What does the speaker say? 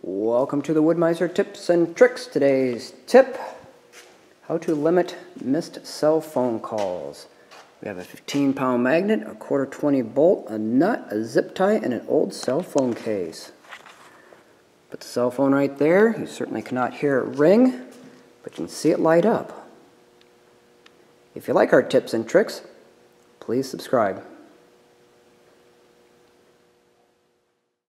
Welcome to the Wood-Mizer tips and tricks. Today's tip, how to limit missed cell phone calls. We have a 15-pound magnet, a 1/4-20 bolt, a nut, a zip tie, and an old cell phone case. Put the cell phone right there. You certainly cannot hear it ring, but you can see it light up. If you like our tips and tricks, please subscribe.